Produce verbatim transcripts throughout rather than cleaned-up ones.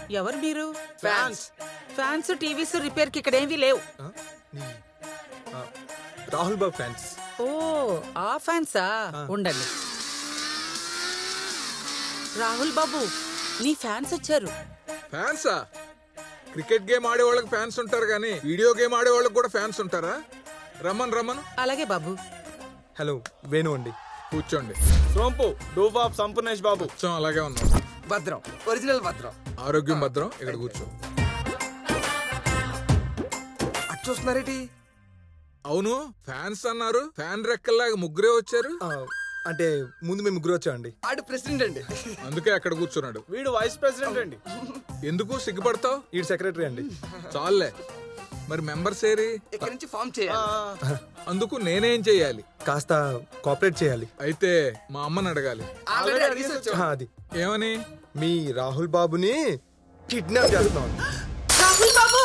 ఎవరు మీరు? Fans. Fans TVs repair కి ఇక్కడ ఏమీ లేవు. రాహుల్ బాబు ఫ్యాన్స్. ఓ ఆ ఫ్యాన్సా? ఉండండి. రాహుల్ బాబు నీ ఫ్యాన్స్ వచ్చారు. ఫ్యాన్సా? క్రికెట్ గేమ్ ఆడే వాళ్ళకి ఫ్యాన్స్ ఉంటారు కానీ వీడియో గేమ్ ఆడే వాళ్ళకి కూడా ఫ్యాన్స్ ఉంటారా? రమ్మన్ రమ్మన్. అలాగే బాబు. హలో వేణు అండి. కూర్చోండి. సోంపు డూప్ ఆఫ్ సంపూర్ణేష్ బాబు. కూర్చోం. అలాగే ఉన్నాం. భద్రం ఒరిజినల్ భద్రం. ఆరోగ్యం భద్రం. ఇక్కడ కూర్చో. అటు చూస్తున్నారేటి? అవును ఫ్యాన్స్ అన్నారు, ఫ్యాన్ రెక్కల్లాగా ముగ్గురే వచ్చారు. అంటే ముందు మేము ముగ్గురు వచ్చామండి. ఆడు ప్రెసిడెంట్ అండి. అందుకే అక్కడ కూర్చున్నాడు. వీడు వైస్ ప్రెసిడెంట్ అండి. ఎందుకు సిగ్గుపడతావు? ఈ సెక్రటరీ అండి. చాలే. మరి మెంబర్స్ ఏరి? ఇక్కడ నుంచి ఫామ్ చేయాలి. అందుకు నేనేం చెయ్యాలి? కాస్త కోఆపరేట్ చేయాలి. అయితే మా అమ్మని అడగాలి. అది ఏమని? మీ రాహుల్ బాబుని కిడ్నాప్ చేస్తున్నాం. రాహుల్ బాబు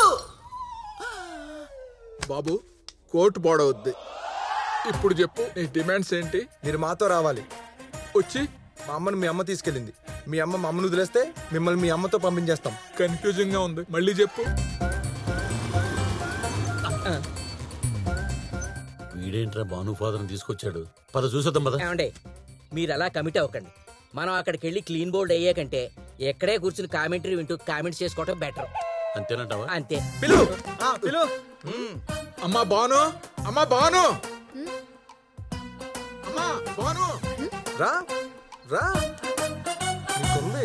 బాబు కోర్టు పోడవద్ది. ఇప్పుడు చెప్పు నీ డిమాండ్స్ ఏంటి? మీరు మాతో రావాలి. వచ్చి మా అమ్మను మీ అమ్మ తీసుకెళ్ళింది. మీ అమ్మ మా అమ్మను వదిలేస్తే మిమ్మల్ని మీ అమ్మతో పంపించేస్తాం. కన్ఫ్యూజింగ్ గా ఉంది. మళ్ళీ చెప్పు. వీడేంట్రా భాను ఫాదర్ తీసుకొచ్చాడు. పద చూసేద్దాం పద. ఏమండి మీరు అలా కమిట్ అవ్వకండి. మనం అక్కడికి వెళ్ళి క్లీన్ బోల్డ్ అయ్యే కంటే ఎక్కడే కూర్చుని కామెంటరీ వింటూ కామెంట్స్ చేసుకోవడం బెటర్. అంతేనంటావా? అంతే. పిలు పిలు. అమ్మా బాను. అమ్మా బాను. అమ్మా బాను. రా రా నీకుంది.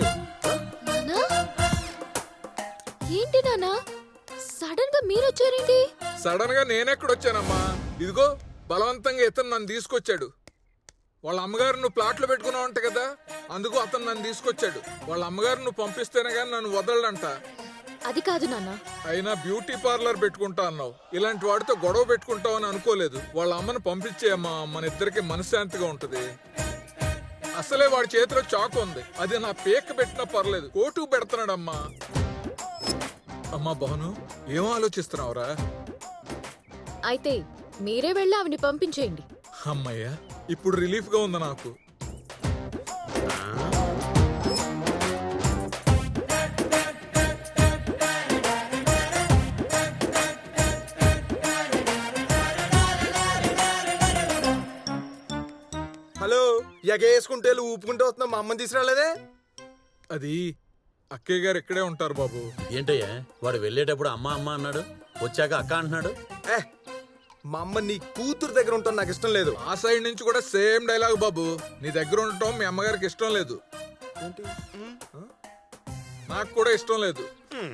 ఏంటి నానా సడన్ గా మీరు వచ్చారేంటి? సడన్ గా నేనెక్కడొచ్చానమ్మా? ఇదిగో బలవంతంగా ఇతను నన్ను తీసుకొచ్చాడు. వాళ్ళ అమ్మగారు నువ్వు ప్లాట్లో పెట్టుకున్నావు అంట కదా, అందుకు అతను నన్ను తీసుకొచ్చాడు. వాళ్ళ అమ్మగారు నువ్వు పంపిస్తేనే గానీ నన్ను వదలడంట. అది కాదు నాన్న. అయినా బ్యూటీ పార్లర్ పెట్టుకుంటా అన్నావు. ఇలాంటి వాడితో గొడవ పెట్టుకుంటావు అని అనుకోలేదు. వాళ్ళ అమ్మను పంపించేయమ్మా, మన ఇద్దరికి మనశ్శాంతిగా ఉంటది. అసలే వాడి చేతిలో చాకు ఉంది. అది నా పేక పెట్టినా పర్లేదు, కోటుకు పెడుతున్నాడమ్మా. అమ్మా బాను ఏం ఆలోచిస్తున్నావురా? అయితే మీరే వెళ్ళి ఆవిని పంపించేయండి. అమ్మయ్యా ఇప్పుడు రిలీఫ్ గా ఉంది నాకు. హలో ఎగేసుకుంటే ఊపుకుంటూ వస్తున్నాం. మా అమ్మని తీసుకురాలేదే? అది అక్కయ్య గారు ఇక్కడే ఉంటారు బాబు. ఏంటయ్యా వాడు వెళ్ళేటప్పుడు అమ్మ అమ్మ అన్నాడు, వచ్చాక అక్క అంటున్నాడు. ఏ మా అమ్మ నీ కూతురు దగ్గర ఉంటాం నాకు ఇష్టం లేదు. ఆ సైడ్ నుంచి కూడా సేమ్ డైలాగ్ బాబు. నీ దగ్గర ఉండటం మీ అమ్మగారికి ఇష్టం లేదు. నాకు కూడా ఇష్టం లేదు.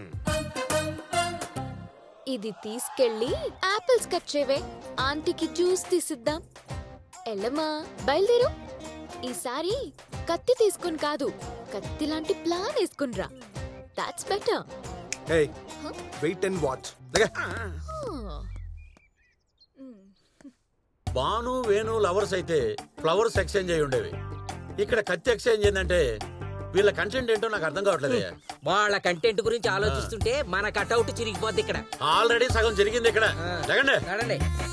ఇది తీసుకెళ్ళి ఆపిల్స్ కట్ చేయవే, ఆంటీకి జ్యూస్ తీసిద్దాం. ఎల్లమ్మా బయలుదేరు. ఈసారి కత్తి తీసుకుని కాదు, కత్తి లాంటి ప్లాన్ వేసుకునిరా. That's better. Hey wait and watch. Bhanu Venu lovers అయితే ఫ్లవర్స్ ఎక్స్చేంజ్ అయి ఉండేవి. ఇక్కడ కత్తి ఎక్స్చేంజ్ ఏంటంటే వీళ్ళ కంటెంట్ ఏంటో నాకు అర్థం కావట్లేదు. వాళ్ళ కంటెంట్ గురించి ఆలోచిస్తుంటే మన కట్అవుట్ చిరిగిపోద్ది ఇక్కడ. ఆల్రెడీ సగం జరిగింది ఇక్కడ. జగండి.